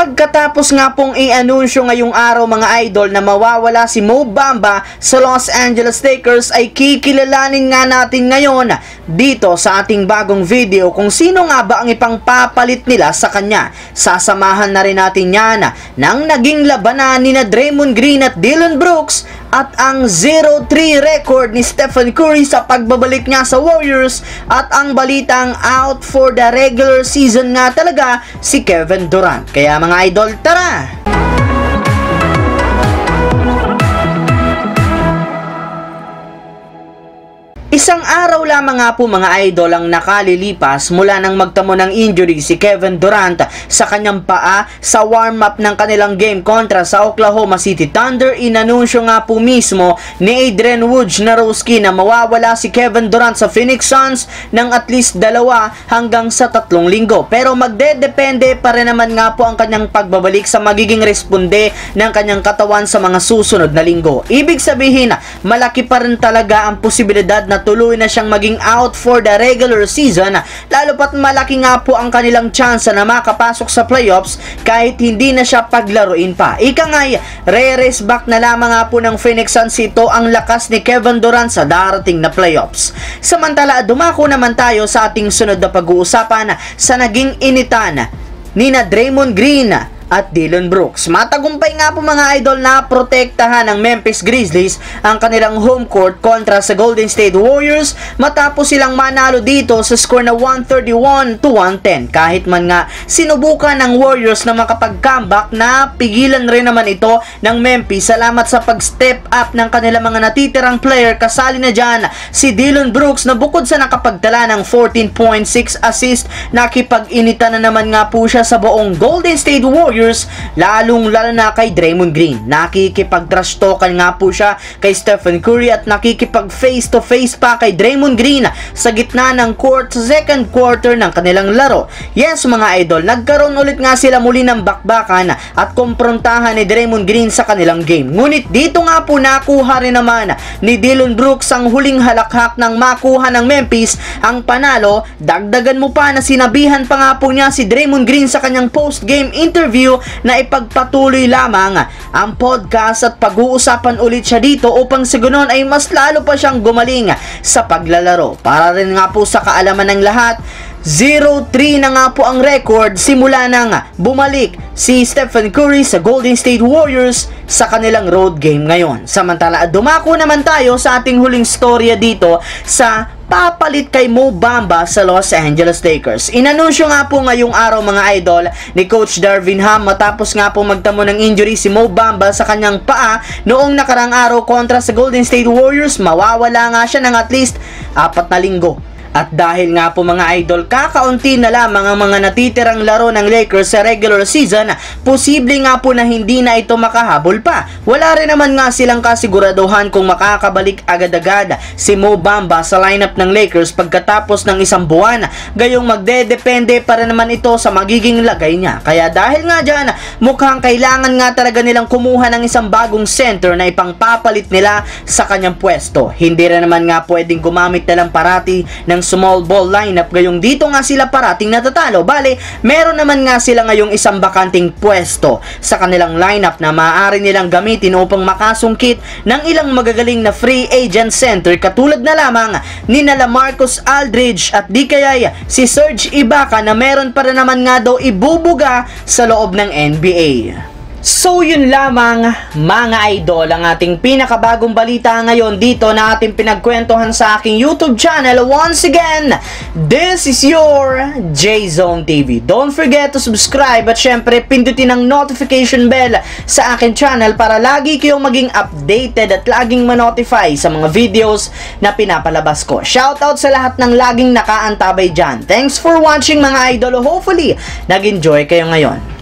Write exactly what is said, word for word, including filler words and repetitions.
Pagkatapos nga pong i-anunsyo ngayong araw mga idol na mawawala si Mo Bamba sa Los Angeles Lakers, ay kikilalanin nga natin ngayon dito sa ating bagong video kung sino nga ba ang ipangpapalit nila sa kanya. Sasamahan na rin natin yan ng naging labanan ni na Draymond Green at Dillon Brooks at ang zero three record ni Stephen Curry sa pagbabalik niya sa Warriors, at ang balitang out for the regular season nga talaga si Kevin Durant. Kaya mga idol, tara! Isang araw lamang nga po mga idol ang nakalilipas mula nang magtamo ng injury si Kevin Durant sa kanyang paa sa warm-up ng kanilang game kontra sa Oklahoma City Thunder. Inanunsyo nga po mismo ni Adrian Wojnarowski na mawawala si Kevin Durant sa Phoenix Suns ng at least dalawa hanggang sa tatlong linggo. Pero magdedepende pa rin naman nga po ang kanyang pagbabalik sa magiging responde ng kanyang katawan sa mga susunod na linggo. Ibig sabihin, malaki pa rin talaga ang posibilidad na tuloy na siyang maging out for the regular season, lalo pat malaki nga po ang kanilang chance na makapasok sa playoffs kahit hindi na siya paglaruin pa. Ika nga'y re-race back na lamang nga po ng Phoenix Suns ito ang lakas ni Kevin Durant sa darating na playoffs. Samantala, dumako naman tayo sa ating sunod na pag-uusapan sa naging initan ni na Draymond Green at Dillon Brooks. Matagumpay nga po mga idol na protektahan ng Memphis Grizzlies ang kanilang home court kontra sa Golden State Warriors matapos silang manalo dito sa score na one thirty-one to one ten. Kahit man nga sinubukan ng Warriors na makapag-comeback, na pigilan rin naman ito ng Memphis salamat sa pag-step up ng kanilang mga natitirang player. Kasali na dyan si Dillon Brooks na bukod sa nakapagtala ng fourteen point six assist, nakipag-initan na naman nga po siya sa buong Golden State Warriors, lalong lalo na kay Draymond Green. Nakikipag-trash talkan nga po siya kay Stephen Curry at nakikipag face to face pa kay Draymond Green sa gitna ng court sa second quarter ng kanilang laro. Yes mga idol, nagkaroon ulit nga sila muli ng bakbakan at komprontahan ni Draymond Green sa kanilang game. Ngunit dito nga po nakuha rin naman ni Dillon Brooks ang huling halakhak ng makuha ng Memphis ang panalo. Dagdagan mo pa na sinabihan pa nga po niya si Draymond Green sa kanyang post-game interview na ipagpatuloy lamang ang podcast at pag-uusapan ulit siya dito upang sa ganoon ay mas lalo pa siyang gumaling sa paglalaro. Para rin nga po sa kaalaman ng lahat, zero three na nga po ang record simula nang bumalik si Stephen Curry sa Golden State Warriors sa kanilang road game ngayon. Samantala, dumako naman tayo sa ating huling storya dito sa papalit kay Mo Bamba sa Los Angeles Lakers. Inanunsyo nga po ngayong araw mga idol ni Coach Darvin Ham matapos nga po magtamo ng injury si Mo Bamba sa kanyang paa noong nakarang araw kontra sa Golden State Warriors. Mawawala nga siya ng at least apat na linggo. At dahil nga po mga idol, kakaunti na lamang ang mga natitirang laro ng Lakers sa regular season, posible nga po na hindi na ito makahabol pa. Wala rin naman nga silang kasiguraduhan kung makakabalik agad-agad si Mo Bamba sa lineup ng Lakers pagkatapos ng isang buwan. Gayong magdedepende pa rin naman ito sa magiging lagay niya. Kaya dahil nga dyan, mukhang kailangan nga talaga nilang kumuha ng isang bagong center na ipangpapalit nila sa kanyang pwesto. Hindi rin naman nga pwedeng gumamit na lang parati ng small ball lineup, gayong dito nga sila parating natatalo. Bale, meron naman nga sila ngayong isang bakanting pwesto sa kanilang lineup na maaari nilang gamitin upang makasungkit ng ilang magagaling na free agent center katulad na lamang ni na LaMarcus Aldridge at di kaya si Serge Ibaka na meron pa rin naman nga daw ibubuga sa loob ng N B A. So yun lamang mga idol ang ating pinakabagong balita ngayon dito na ating pinagkwentuhan sa aking YouTube channel. Once again, this is your J-Zone T V. Don't forget to subscribe at syempre pindutin ang notification bell sa aking channel para lagi kayong maging updated at laging ma-notify sa mga videos na pinapalabas ko. Shoutout sa lahat ng laging nakaantabay dyan. Thanks for watching mga idol. Hopefully, nag-enjoy kayo ngayon.